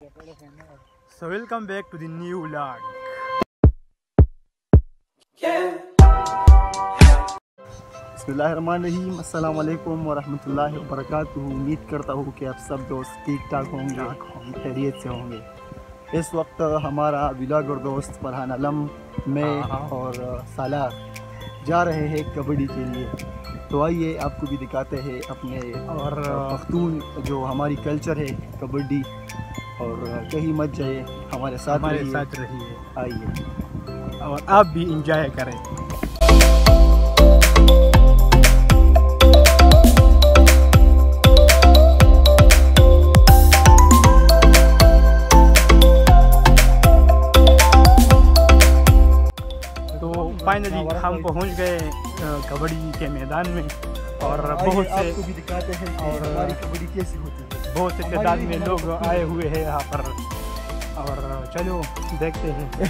So welcome back to the new vlog. बिस्मिल्लाहिर्रहमानिर्रहीम, अस्सलाम वालेकुम वरहमतुल्लाहि वबरकातुहू। उम्मीद करता हूँ कि आप सब दोस्त ठीक ठाक होंगे, खैरियत से होंगे। इस वक्त हमारा व्लॉगर दोस्त फरहान आलम, मैं और सालाह जा रहे हैं कबड्डी के लिए। तो आइए आपको भी दिखाते हैं अपने और पख्तून जो हमारी कल्चर है कबड्डी। और कहीं मत जाइए, हमारे साथ रहिए। आइए और आप भी इंजॉय करें। तो फाइनली हम पहुंच गए कबड्डी के मैदान में और बहुत से आपको भी दिखाते हैं और हमारी कबड्डी कैसी होती है। बहुत से तादाद में लोग आए हुए हैं यहाँ पर और चलो देखते हैं।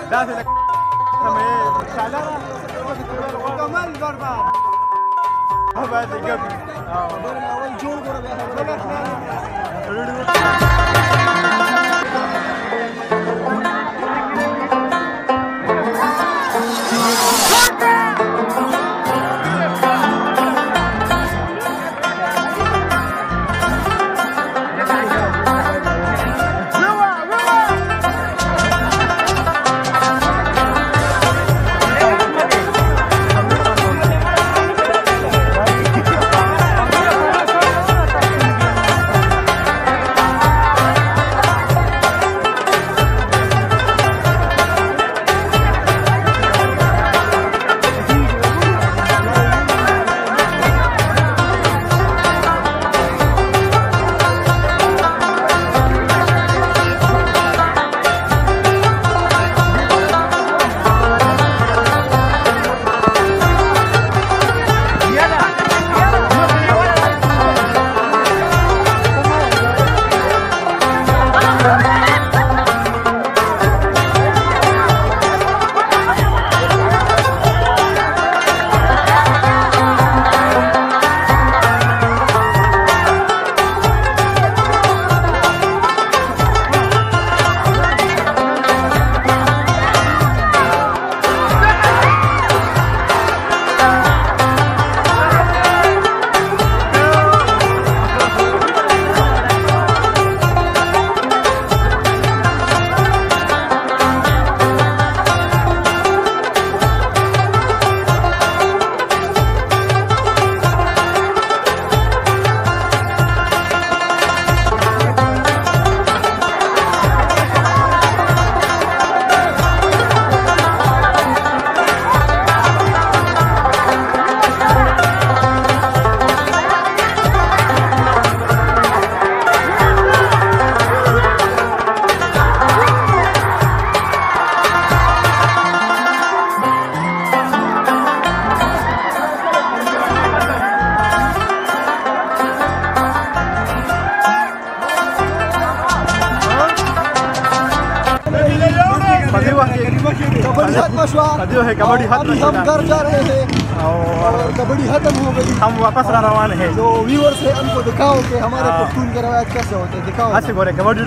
كمان قربان هذا قبل कबड्डी अभी हम घर जा रहे हैं और कबड्डी खत्म हो गई, हम वापस रवाना है। तो व्यूअर्स है उनको दिखाओ कि हमारे पख्तून के रवायत कैसे होते हैं, दिखाओ। ऐसे बोले कबड्डी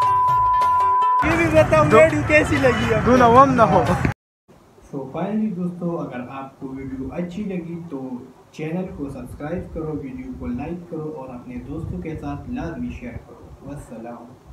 ये भी बताओ वीडियो कैसी लगी है, दूना वम ना हो। सो फाइनली दोस्तों, अगर आपको वीडियो अच्छी लगी तो चैनल को सब्सक्राइब करो, वीडियो को लाइक करो और अपने दोस्तों के साथ लाजमी शेयर करो। वस्सलाम।